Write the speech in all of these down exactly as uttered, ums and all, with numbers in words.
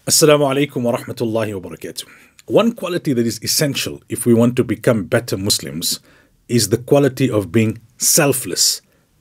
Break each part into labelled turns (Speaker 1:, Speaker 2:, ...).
Speaker 1: Assalamu alaikum wa rahmatullahi wa barakatuh. One quality that is essential if we want to become better Muslims is the quality of being selfless,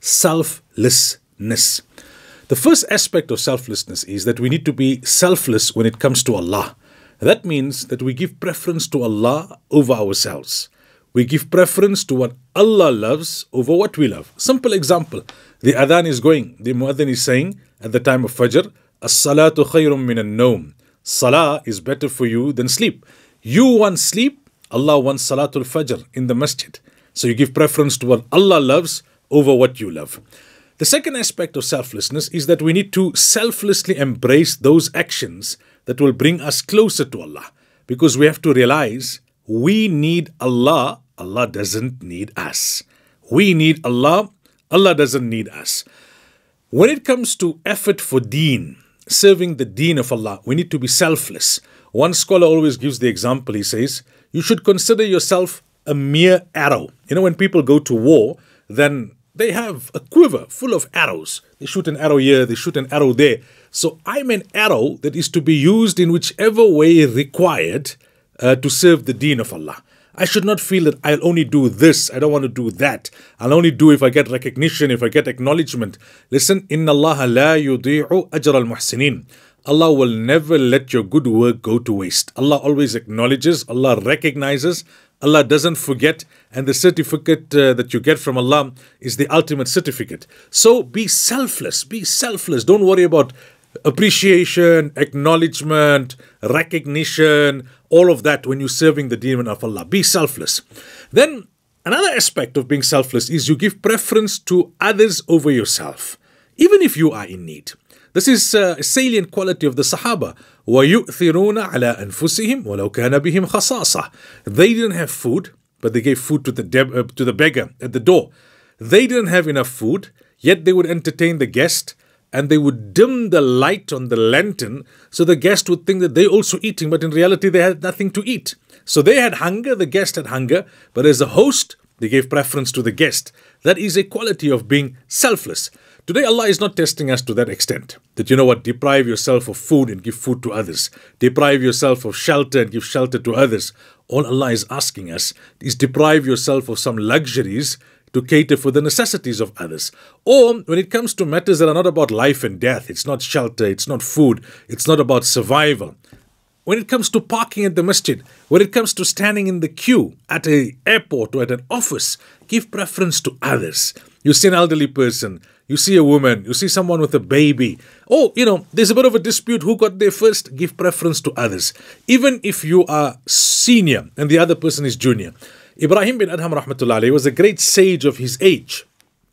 Speaker 1: selflessness. The first aspect of selflessness is that we need to be selfless when it comes to Allah. That means that we give preference to Allah over ourselves. We give preference to what Allah loves over what we love. Simple example, the adhan is going, the muadhin is saying at the time of Fajr, As-salatu khayrun min an-nawm. Salah is better for you than sleep. You want sleep, Allah wants Salatul Fajr in the masjid. So you give preference to what Allah loves over what you love. The second aspect of selflessness is that we need to selflessly embrace those actions that will bring us closer to Allah. Because we have to realize we need Allah, Allah doesn't need us. We need Allah, Allah doesn't need us. When it comes to effort for deen, serving the deen of Allah, we need to be selfless. One scholar always gives the example, he says, you should consider yourself a mere arrow. You know, when people go to war, then they have a quiver full of arrows. They shoot an arrow here, they shoot an arrow there. So I'm an arrow that is to be used in whichever way required uh, to serve the deen of Allah. I should not feel that I'll only do this, I don't want to do that. I'll only do if I get recognition, if I get acknowledgement. Listen, Inna Allah la yudi'u ajra al-muhsinin. Allah will never let your good work go to waste. Allah always acknowledges, Allah recognizes, Allah doesn't forget, and the certificate uh, that you get from Allah is the ultimate certificate. So be selfless, be selfless. Don't worry about appreciation, acknowledgement, recognition, all of that when you're serving the deen of Allah. Be selfless. Then another aspect of being selfless is you give preference to others over yourself, even if you are in need. This is a salient quality of the Sahaba. وَيُؤْثِرُونَ عَلَىٰ أَنفُسِهِمْ وَلَوْ كَانَ بِهِمْ خَصَاصَةٌ. They didn't have food, but they gave food to the, deb- uh, to the beggar at the door. They didn't have enough food, yet they would entertain the guest, and they would dim the light on the lantern so the guest would think that they're also eating, but in reality they had nothing to eat. So they had hunger, the guest had hunger, but as a host, they gave preference to the guest. That is a quality of being selfless. Today, Allah is not testing us to that extent. That, you know what, deprive yourself of food and give food to others. Deprive yourself of shelter and give shelter to others. All Allah is asking us is deprive yourself of some luxuries to cater for the necessities of others. Or when it comes to matters that are not about life and death, it's not shelter, it's not food, it's not about survival. When it comes to parking at the masjid, when it comes to standing in the queue at an airport or at an office, give preference to others. You see an elderly person, you see a woman, you see someone with a baby. Oh, you know, there's a bit of a dispute who got there first, give preference to others. Even if you are senior and the other person is junior. Ibrahim bin Adham rahmatullah alayhi was a great sage of his age.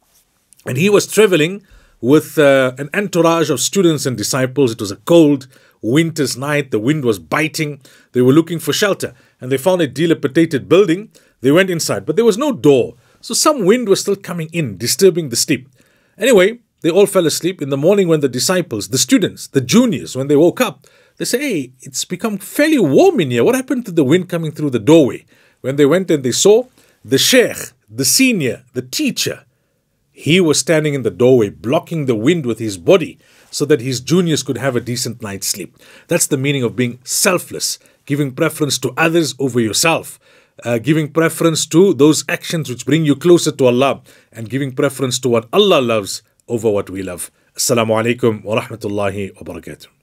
Speaker 1: And he was traveling with uh, an entourage of students and disciples. It was a cold winter's night. The wind was biting. They were looking for shelter. And they found a dilapidated building. They went inside, but there was no door. So some wind was still coming in, disturbing the sleep. Anyway, they all fell asleep. In the morning when the disciples, the students, the juniors, when they woke up, they say, hey, it's become fairly warm in here. What happened to the wind coming through the doorway? When they went and they saw the sheikh, the senior, the teacher, he was standing in the doorway, blocking the wind with his body so that his juniors could have a decent night's sleep. That's the meaning of being selfless, giving preference to others over yourself, uh, giving preference to those actions which bring you closer to Allah, and giving preference to what Allah loves over what we love. Assalamu alaikum wa rahmatullahi wa barakatuh.